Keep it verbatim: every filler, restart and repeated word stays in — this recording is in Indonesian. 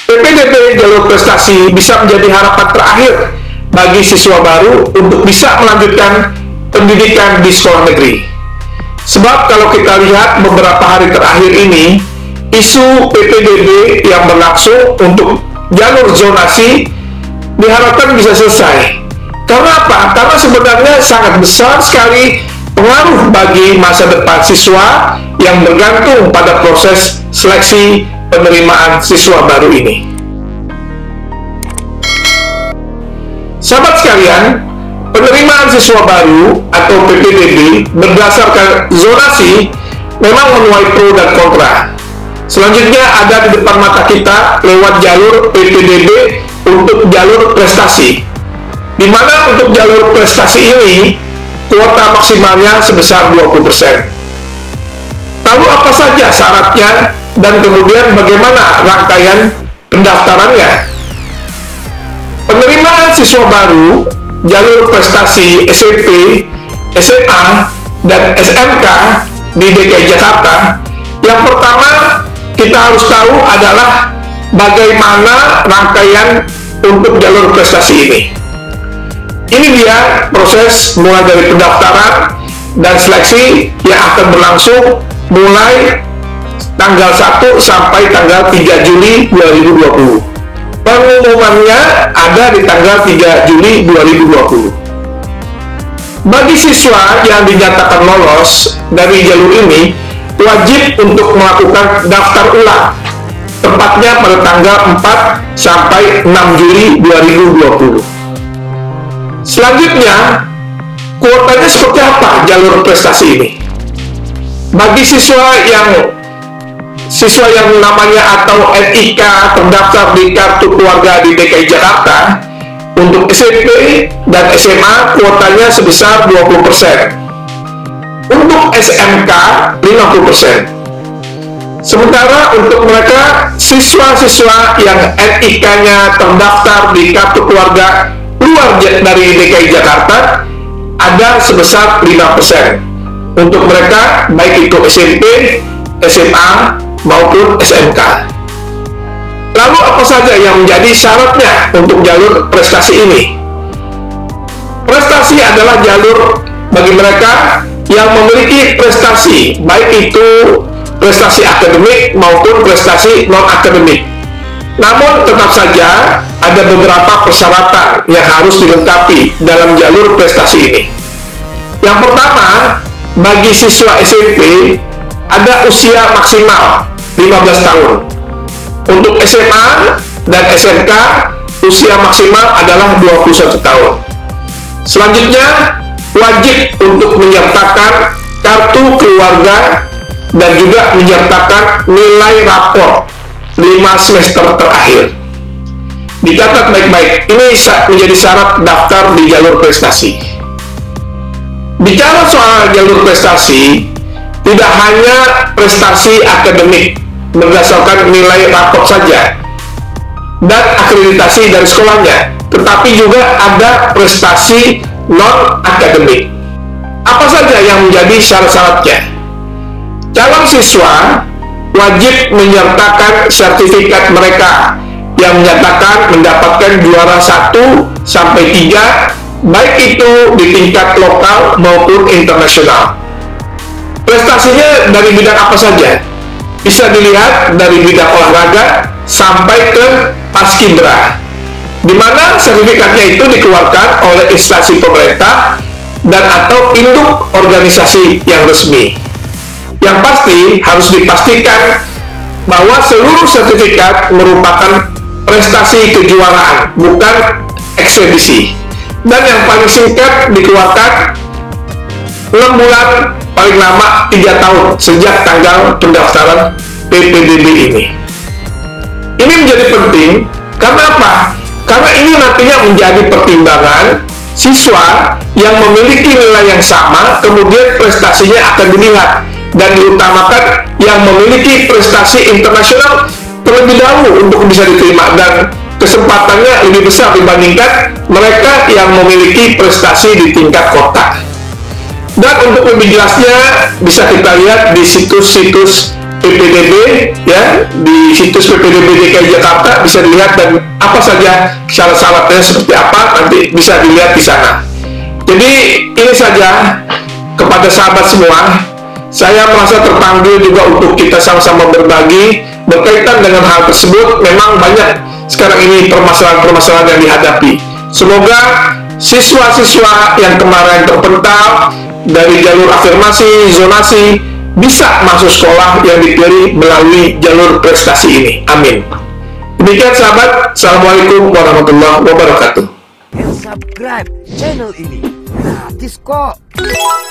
P P D B jalur prestasi bisa menjadi harapan terakhir bagi siswa baru untuk bisa melanjutkan pendidikan di sekolah negeri. Sebab kalau kita lihat beberapa hari terakhir ini, isu P P D B yang berlangsung untuk jalur zonasi diharapkan bisa selesai. Karena apa? Karena sebenarnya sangat besar sekali pengaruh bagi masa depan siswa yang bergantung pada proses seleksi penerimaan siswa baru ini. Sahabat sekalian, penerimaan siswa baru atau P P D B berdasarkan zonasi memang menuai pro dan kontra. Selanjutnya ada di depan mata kita lewat jalur P P D B untuk jalur prestasi, di mana untuk jalur prestasi ini kuota maksimalnya sebesar dua puluh persen. Lalu apa saja syaratnya dan kemudian bagaimana rangkaian pendaftarannya? Penerimaan siswa baru jalur prestasi S M P, S M A, dan S M K di D K I Jakarta, yang pertama kita harus tahu adalah bagaimana rangkaian untuk jalur prestasi ini. Ini dia proses mulai dari pendaftaran dan seleksi yang akan berlangsung mulai tanggal satu sampai tanggal tiga Juli dua ribu dua puluh. Pengumumannya ada di tanggal tiga Juli dua ribu dua puluh. Bagi siswa yang dinyatakan lolos dari jalur ini, wajib untuk melakukan daftar ulang, tepatnya pada tanggal empat sampai enam Juli dua ribu dua puluh. Selanjutnya, kuotanya seperti apa jalur prestasi ini? Bagi siswa yang siswa yang namanya atau N I K terdaftar di kartu keluarga di D K I Jakarta, untuk S M P dan S M A kuotanya sebesar dua puluh persen. Untuk S M K lima puluh persen. Sementara untuk mereka siswa-siswa yang N I K-nya terdaftar di kartu keluarga luar dari D K I Jakarta ada sebesar lima persen. Untuk mereka baik itu S M P, S M A maupun S M K. Lalu apa saja yang menjadi syaratnya untuk jalur prestasi ini? Prestasi adalah jalur bagi mereka yang memiliki prestasi, baik itu prestasi akademik maupun prestasi non-akademik. Namun tetap saja ada beberapa persyaratan yang harus dilengkapi dalam jalur prestasi ini. Yang pertama, bagi siswa S M P ada usia maksimal lima belas tahun. Untuk S M A dan S M K usia maksimal adalah dua puluh satu tahun. Selanjutnya, wajib untuk menyertakan kartu keluarga dan juga menyertakan nilai rapor lima semester terakhir. Dicatat baik-baik, ini menjadi syarat daftar di jalur prestasi. Bicara soal jalur prestasi, tidak hanya prestasi akademik berdasarkan nilai rapor saja dan akreditasi dari sekolahnya, tetapi juga ada prestasi non-akademik. Apa saja yang menjadi syarat-syaratnya? Calon siswa wajib menyertakan sertifikat mereka yang menyatakan mendapatkan juara satu sampai tiga, baik itu di tingkat lokal maupun internasional. Prestasinya dari bidang apa saja? Bisa dilihat dari bidang olahraga sampai ke paskibra, di mana sertifikatnya itu dikeluarkan oleh instansi pemerintah dan atau induk organisasi yang resmi. Yang pasti harus dipastikan bahwa seluruh sertifikat merupakan prestasi kejuaraan, bukan eksebisi. Dan yang paling singkat dikeluarkan enam bulan, paling lama tiga tahun sejak tanggal pendaftaran P P D B ini. Ini menjadi penting karena apa? Karena ini nantinya menjadi pertimbangan siswa yang memiliki nilai yang sama, kemudian prestasinya akan dilihat dan diutamakan yang memiliki prestasi internasional terlebih dahulu untuk bisa diterima, dan kesempatannya lebih besar dibandingkan mereka yang memiliki prestasi di tingkat kota. Dan untuk lebih jelasnya bisa kita lihat di situs-situs P P D B ya, di situs P P D B D K I Jakarta bisa dilihat, dan apa saja syarat-syaratnya seperti apa nanti bisa dilihat di sana. Jadi ini saja kepada sahabat semua, saya merasa terpanggil juga untuk kita sama-sama berbagi berkaitan dengan hal tersebut. Memang banyak sekarang ini permasalahan-permasalahan yang dihadapi. Semoga siswa-siswa yang kemarin terpental dari jalur afirmasi, zonasi, bisa masuk sekolah yang dipilih melalui jalur prestasi ini. Amin. Demikian sahabat, Assalamualaikum warahmatullahi wabarakatuh. And subscribe channel ini gratis kok.